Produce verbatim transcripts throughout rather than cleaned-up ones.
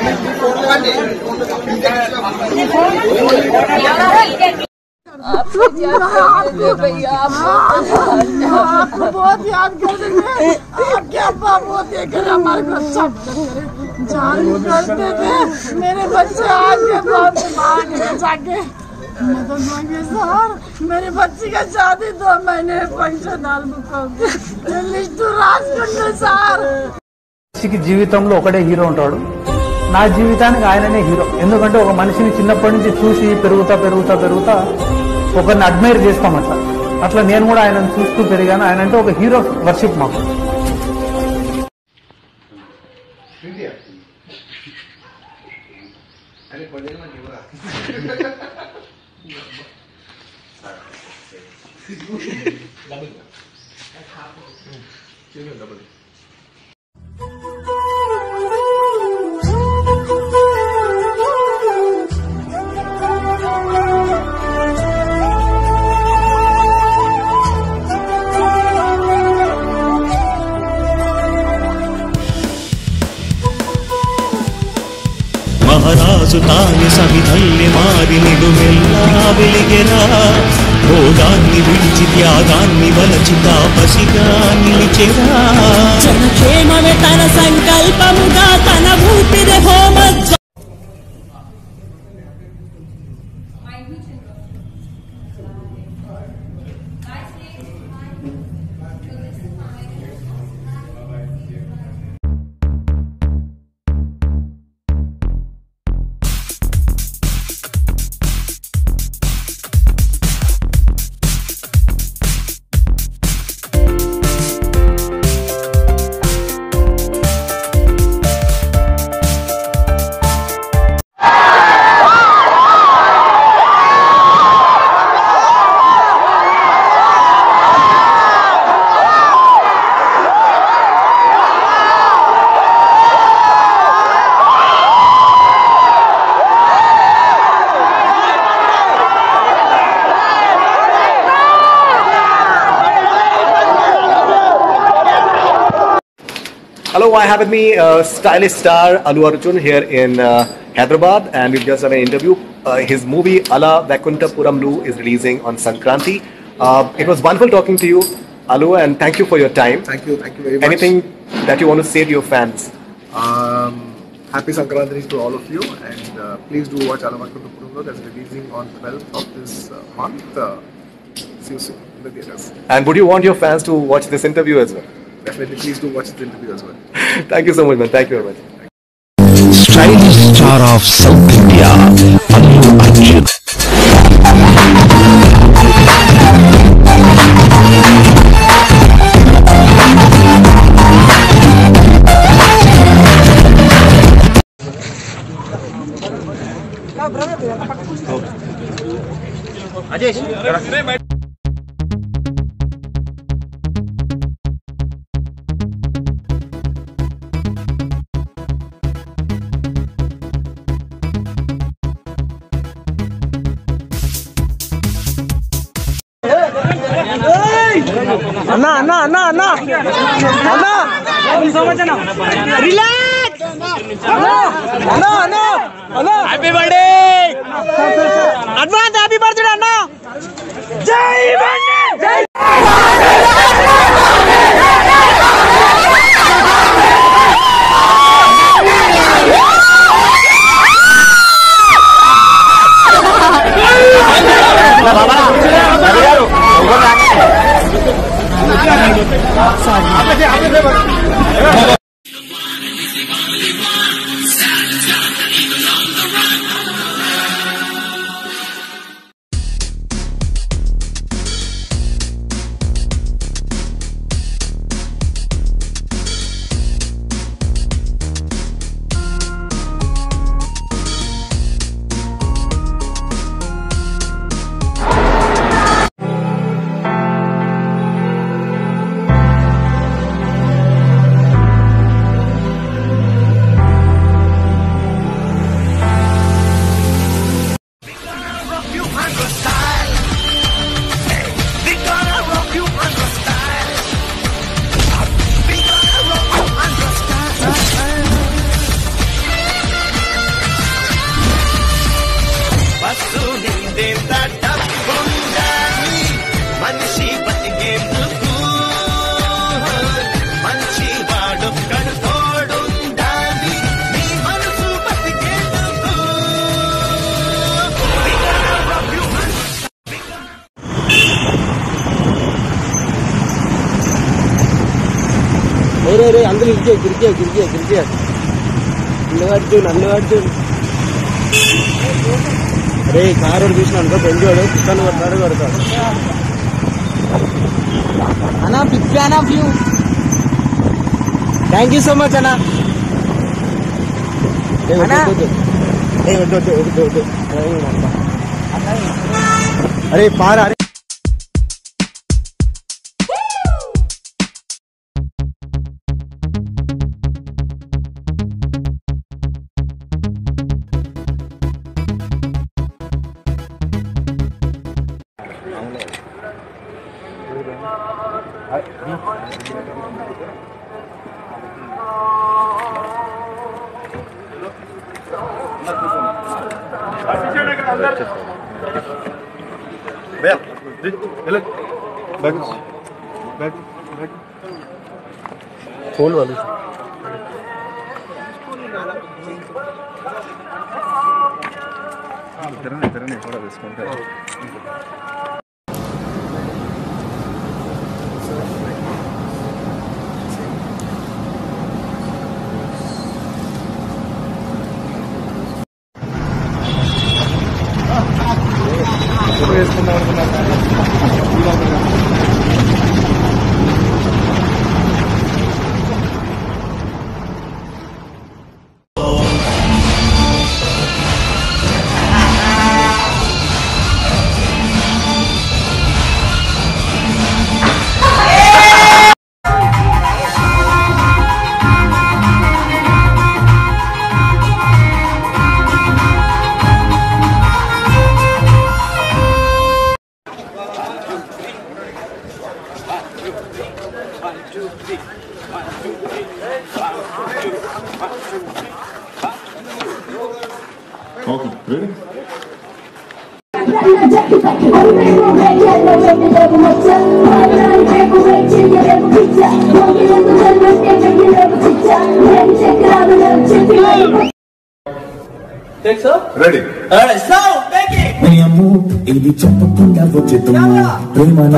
आपको बहुत याद करेंगे। आपके अब्बा बहुत देकर हमारे को सब जान करते थे। मेरे बच्चे आज के बाद मांगे जाके मदद मांगे सर, मेरे बच्ची का शादी दो महीने पैसा डाल लिस्ट రాసుకుంటే సార్। జీవితంలో ఒకటే హీరో ఉంటాడు, నా జీవితానికి ఆయననే హీరో. ఎందుకంటే ఒక మనిషిని చిన్నప్పటి నుంచి చూసి పెరుగుతా పెరుగుతా పెరుగుతా ఒకరిని అడ్మైర్ చేస్తాం. అట్లా అట్లా నేను కూడా ఆయనను చూస్తూ పెరిగాను. ఆయన అంటే ఒక హీరో వర్షిప్ మాకు. ಮಹಾರಾಜು ತಾನೆ ಸವಿಧಲ್ಲೆ ಮಾರಿ ನಿಡುಮೆಲ್ಲ వెలిగెరా. భోగాన్ని విడిచి త్యాగాన్ని వలచి తాపసిగా నిలిచెరా. జనక్షేమమే తన సంకల్పముగా తన ఊపిరి హోమ. Hello, I have with me uh, stylish star Allu Arjun here in uh, Hyderabad, and we've just done an interview. Uh, his movie Ala Vaikuntapuramlu is releasing on Sankranti. Uh, it was wonderful talking to you, Allu, and thank you for your time. Thank you, thank you very much. Anything that you want to say to your fans? Um, happy Sankranti to all of you, and uh, please do watch Ala Vaikuntapuramlu. That's releasing on twelfth of this uh, month. Uh, see you soon in the theaters. And would you want your fans to watch this interview as well? Definitely, please do watch the interview as well. Thank you so much, man. Thank you very much. Stylish star of South India, Allu Arjun. Ajesh. అన్నా అన్నా అన్నా అన్నా అన్నా relax అన్నా అన్నా అన్నా అన్నా happy birthday advance happy birthday అన్నా. జై బండి జై रे अंदर गिर गया गिर गया गिर गया गिर गया अल्लू अर्जुन अल्लू अर्जुन अरे కారు చూసినాను బెంజోడు చికెన్ కొడతాడు కొడతాడు అన్నా big fan of you thank you so much అన్నా अरे पार अरे भैया बैग बैग बैग फोन वाली इधर इधर नहीं थोड़ा डिस्काउंट है Okay, ready? Take sir? Ready. Alright, so make it. ప్రేమము ఇది చెప్పకుండా వచ్చేతున్నా ప్రేమ నా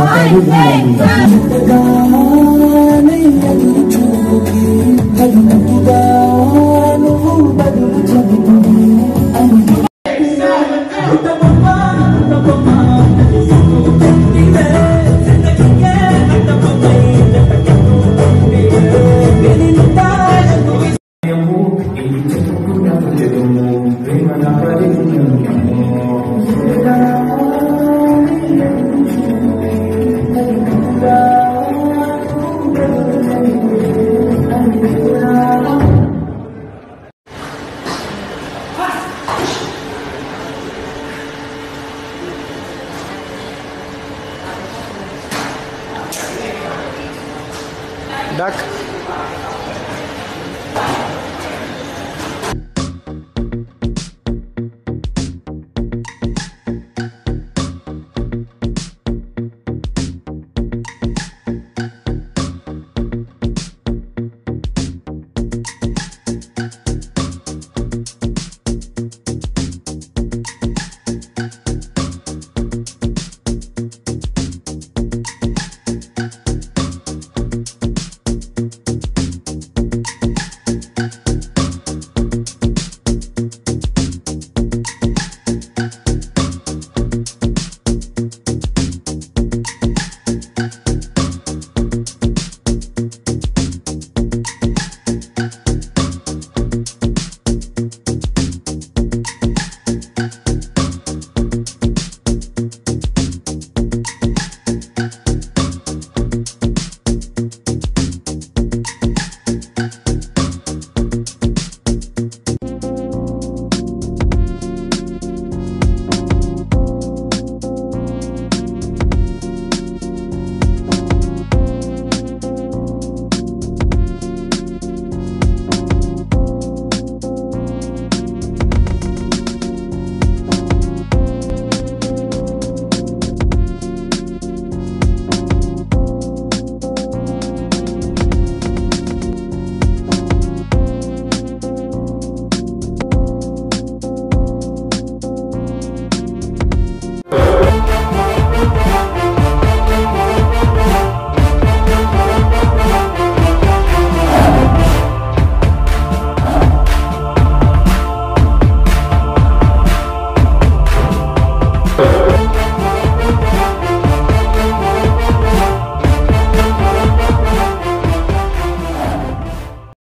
Duck.